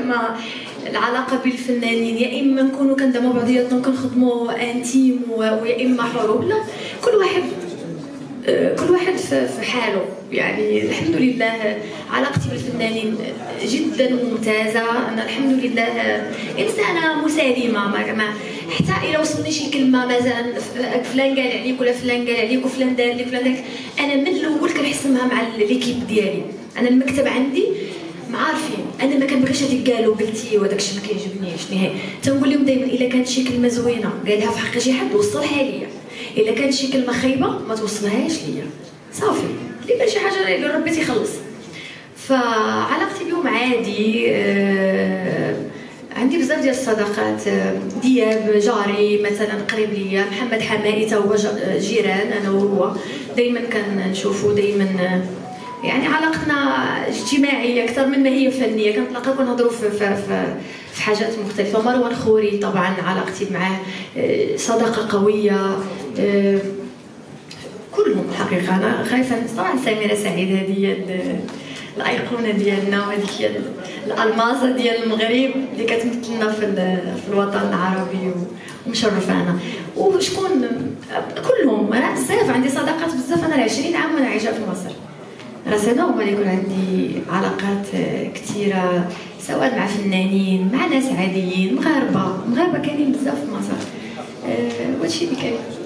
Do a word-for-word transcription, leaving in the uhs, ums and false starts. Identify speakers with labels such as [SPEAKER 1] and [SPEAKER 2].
[SPEAKER 1] زعما العلاقه بالفنانين، يا اما نكونوا كندعموا بعضياتنا وكنخدموا انتيم ويا اما حروب. لا، كل واحد كل واحد في حاله. يعني الحمد لله علاقتي بالفنانين جدا ممتازه. انا الحمد لله انسانه مسالمه، ما حتى الا وصلني شي كلمه مثلا فلان قال عليك ولا فلان قال عليك وفلان دار لك فلان دار، انا من الاول كنحسمها مع ليكيب ديالي. انا المكتب عندي معارفين، انا ما كنبغيش هذيك قالوا قلتي وهذاك الشيء ما كيعجبنيش نهائي. تنقول لهم دائما الا كانت شي كلمه زوينه قالها في حق شي حد وصلها ليا، الا كانت شي كلمه خايبه ما توصلهاش ليا، صافي. اللي بان شي حاجه يقول ربي تيخلص. فعلاقتي بهم عادي. أه عندي بزاف ديال الصداقات. دياب جاري مثلا قريب ليا، محمد حمائي تا هو جيران انا وهو، دائما كنشوفو، دائما يعني علاقتنا اجتماعيه اكثر من ما هي فنيه. كنتلاقاو كنهضروا في, في, في, في حاجات مختلفه. مروان خوري طبعا علاقتي معاه صداقه قويه. كلهم الحقيقه. انا خايفه طبعا سميره سعيد هذه الايقونه ديالنا، وهذيك الالمازه ديال المغرب اللي كتمثلنا في, في الوطن العربي ومشرفانا. وشكون كلهم، انا بزاف عندي صداقات بزاف. انا عشرين عام وانا عايشه في مصر، راه سي نورمال يكون عندي علاقات كثيره، سواء مع فنانين مع ناس عاديين، مغاربه مغاربه كاينين بزاف في مصر. أه وهادشي اللي كاين.